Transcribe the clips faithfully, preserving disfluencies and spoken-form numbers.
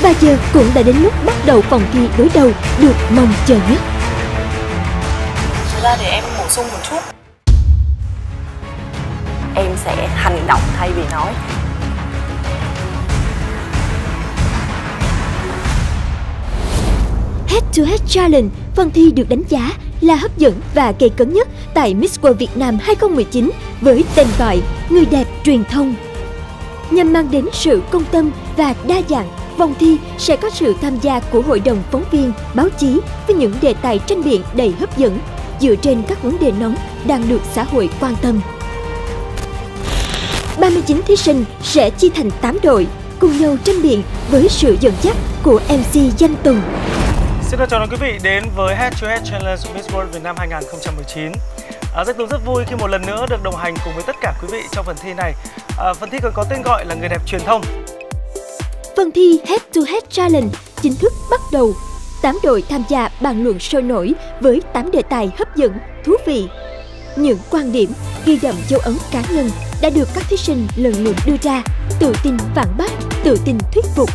Và giờ cũng đã đến lúc bắt đầu vòng thi đối đầu được mong chờ nhất. Thực ra để em bổ sung một chút. Em sẽ hành động thay vì nói. Head to Head Challenge, phần thi được đánh giá là hấp dẫn và gây cấn nhất tại Miss World Việt Nam hai không một chín với tên gọi Người đẹp truyền thông. Nhằm mang đến sự công tâm và đa dạng, vòng thi sẽ có sự tham gia của hội đồng phóng viên, báo chí với những đề tài tranh biện đầy hấp dẫn dựa trên các vấn đề nóng đang được xã hội quan tâm. ba mươi chín thí sinh sẽ chia thành tám đội, cùng nhau tranh biện với sự dẫn dắt của em xê Danh Tùng. Xin chào đón quý vị đến với Head to Head Challenge Miss World Việt Nam hai không một chín. À, Danh Tùng rất vui khi một lần nữa được đồng hành cùng với tất cả quý vị trong phần thi này. À, phần thi còn có tên gọi là Người đẹp truyền thông. Phần thi Head to Head Challenge chính thức bắt đầu. tám đội tham gia bàn luận sôi nổi với tám đề tài hấp dẫn, thú vị. Những quan điểm ghi đậm dấu ấn cá nhân đã được các thí sinh lần lượt đưa ra, tự tin phản bác, tự tin thuyết phục.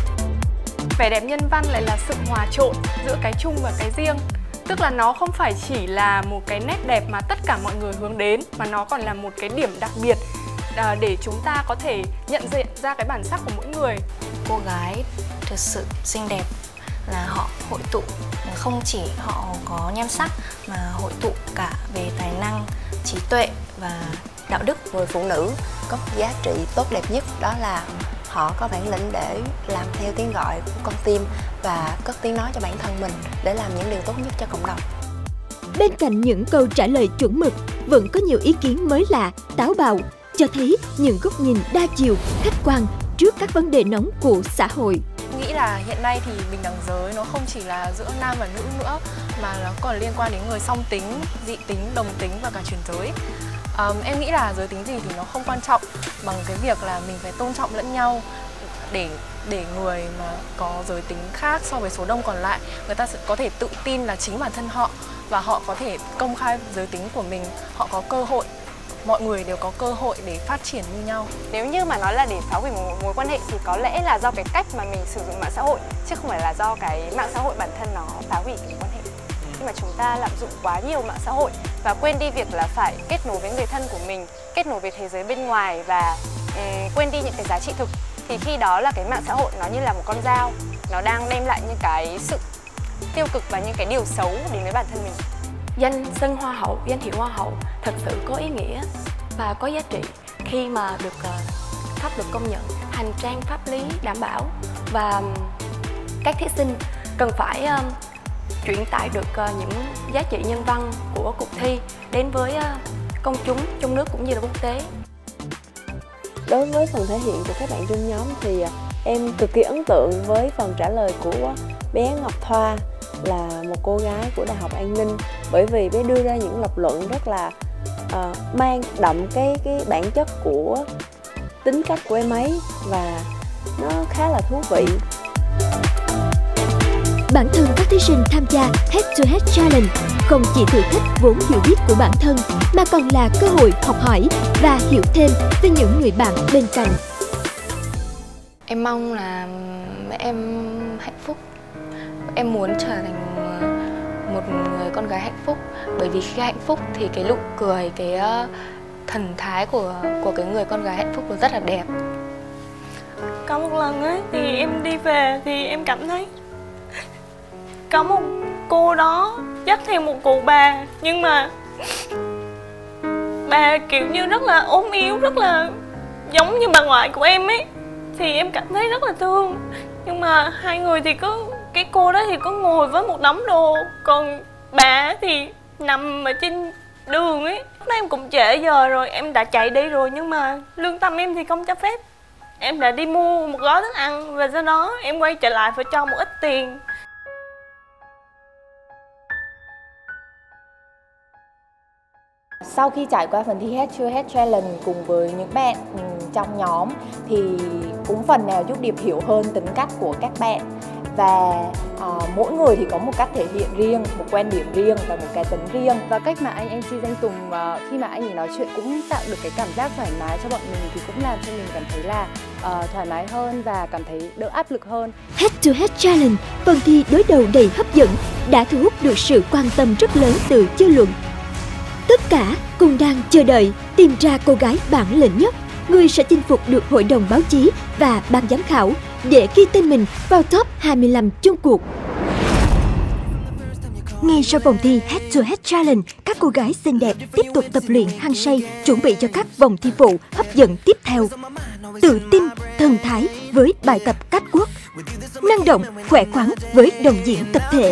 Vẻ đẹp nhân văn lại là sự hòa trộn giữa cái chung và cái riêng. Tức là nó không phải chỉ là một cái nét đẹp mà tất cả mọi người hướng đến, mà nó còn là một cái điểm đặc biệt để chúng ta có thể nhận diện ra cái bản sắc của mỗi người. Cô gái thực sự xinh đẹp là họ hội tụ không chỉ họ có nhan sắc mà hội tụ cả về tài năng, trí tuệ và đạo đức. Người phụ nữ có giá trị tốt đẹp nhất đó là họ có bản lĩnh để làm theo tiếng gọi của con tim và cất tiếng nói cho bản thân mình để làm những điều tốt nhất cho cộng đồng. Bên cạnh những câu trả lời chuẩn mực, vẫn có nhiều ý kiến mới lạ, táo bạo, cho thấy những góc nhìn đa chiều, khách quan trước các vấn đề nóng của xã hội. Nghĩ là hiện nay thì bình đẳng giới nó không chỉ là giữa nam và nữ nữa, mà nó còn liên quan đến người song tính, dị tính, đồng tính và cả chuyển giới. Um, em nghĩ là giới tính gì thì nó không quan trọng bằng cái việc là mình phải tôn trọng lẫn nhau, để để người mà có giới tính khác so với số đông còn lại, người ta sẽ có thể tự tin là chính bản thân họ và họ có thể công khai giới tính của mình, họ có cơ hội, mọi người đều có cơ hội để phát triển như nhau. Nếu như mà nói là để phá hủy một mối quan hệ thì có lẽ là do cái cách mà mình sử dụng mạng xã hội, chứ không phải là do cái mạng xã hội bản thân nó phá hủy cái quan hệ. Nhưng mà chúng ta lạm dụng quá nhiều mạng xã hội và quên đi việc là phải kết nối với người thân của mình, kết nối với thế giới bên ngoài và um, quên đi những cái giá trị thực, thì khi đó là cái mạng xã hội nó như là một con dao, nó đang đem lại những cái sự tiêu cực và những cái điều xấu đến với bản thân mình. Danh xưng Hoa hậu, danh hiệu Hoa hậu thật sự có ý nghĩa và có giá trị khi mà được uh, pháp luật công nhận, hành trang pháp lý đảm bảo, và các thí sinh cần phải uh, truyền tải được uh, những giá trị nhân văn của cuộc thi đến với uh, công chúng trong nước cũng như là quốc tế. Đối với phần thể hiện của các bạn trong nhóm thì uh, em cực kỳ ấn tượng với phần trả lời của bé Ngọc Thoa, là một cô gái của Đại học An Ninh, bởi vì bé đưa ra những lập luận rất là uh, mang đậm cái cái bản chất của tính cách của em ấy và nó khá là thú vị. Bản thân các thí sinh tham gia Head to Head Challenge không chỉ thử thách vốn hiểu biết của bản thân mà còn là cơ hội học hỏi và hiểu thêm về những người bạn bên cạnh. Em mong là em hạnh phúc. Em muốn trở thành một người con gái hạnh phúc, bởi vì khi hạnh phúc thì cái nụ cười, cái thần thái của của cái người con gái hạnh phúc nó rất là đẹp. Có một lần ấy thì em đi về thì em cảm thấy có một cô đó dắt theo một cụ bà, nhưng mà bà kiểu như rất là ốm yếu, rất là giống như bà ngoại của em ấy, thì em cảm thấy rất là thương. Nhưng mà hai người thì cứ, cái cô đó thì có ngồi với một đống đồ, còn bà thì nằm ở trên đường ấy. Lúc đó em cũng trễ giờ rồi, em đã chạy đi rồi, nhưng mà lương tâm em thì không cho phép. Em đã đi mua một gói thức ăn và sau đó em quay trở lại phải cho một ít tiền. Sau khi trải qua phần thi Head to Head Challenge cùng với những bạn trong nhóm thì cũng phần nào giúp Điệp hiểu hơn tính cách của các bạn và uh, mỗi người thì có một cách thể hiện riêng, một quan điểm riêng và một cái tính riêng. Và cách mà anh em xê Danh Tùng uh, khi mà anh ấy nói chuyện cũng tạo được cái cảm giác thoải mái cho bọn mình, thì cũng làm cho mình cảm thấy là uh, thoải mái hơn và cảm thấy đỡ áp lực hơn. Head to Head Challenge, phần thi đối đầu đầy hấp dẫn, đã thu hút được sự quan tâm rất lớn từ dư luận. Tất cả cùng đang chờ đợi tìm ra cô gái bản lĩnh nhất, người sẽ chinh phục được hội đồng báo chí và ban giám khảo để ghi tên mình vào top hai mươi lăm chung cuộc. Ngay sau vòng thi Head to Head Challenge, các cô gái xinh đẹp tiếp tục tập luyện hăng say, chuẩn bị cho các vòng thi phụ hấp dẫn tiếp theo. Tự tin, thần thái với bài tập catwalk, năng động, khỏe khoắn với đồng diễn tập thể.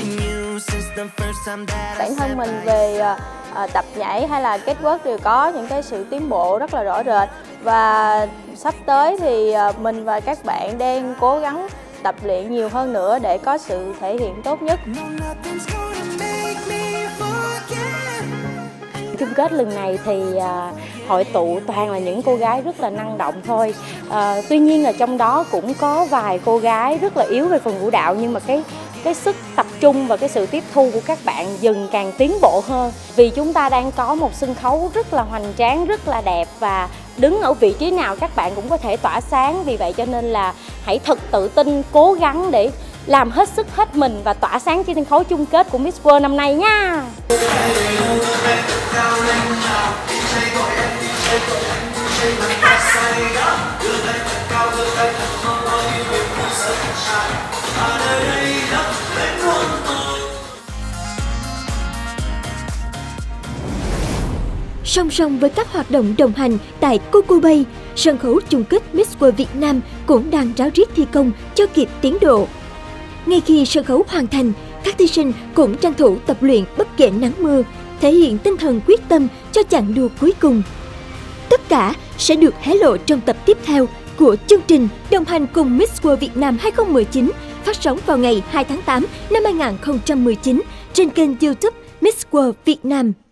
Bản thân mình về uh, tập nhảy hay là catwalk đều có những cái sự tiến bộ rất là rõ rệt, và sắp tới thì uh, mình và các bạn đang cố gắng tập luyện nhiều hơn nữa để có sự thể hiện tốt nhất. Chung kết lần này thì uh, hội tụ toàn là những cô gái rất là năng động thôi. Uh, tuy nhiên là trong đó cũng có vài cô gái rất là yếu về phần vũ đạo, nhưng mà cái cái sức tập trung và cái sự tiếp thu của các bạn dần càng tiến bộ hơn. Vì chúng ta đang có một sân khấu rất là hoành tráng, rất là đẹp, và đứng ở vị trí nào các bạn cũng có thể tỏa sáng. Vì vậy cho nên là hãy thật tự tin, cố gắng để làm hết sức hết mình và tỏa sáng trên sân khấu chung kết của Miss World năm nay nha. Song song với các hoạt động đồng hành tại Coco Bay, sân khấu chung kết Miss World Việt Nam cũng đang ráo riết thi công cho kịp tiến độ. Ngay khi sân khấu hoàn thành, các thí sinh cũng tranh thủ tập luyện bất kể nắng mưa, thể hiện tinh thần quyết tâm cho chặng đua cuối cùng. Tất cả sẽ được hé lộ trong tập tiếp theo của chương trình đồng hành cùng Miss World Việt Nam hai không một chín, phát sóng vào ngày hai tháng tám năm hai nghìn không trăm mười chín trên kênh YouTube Miss World Việt Nam.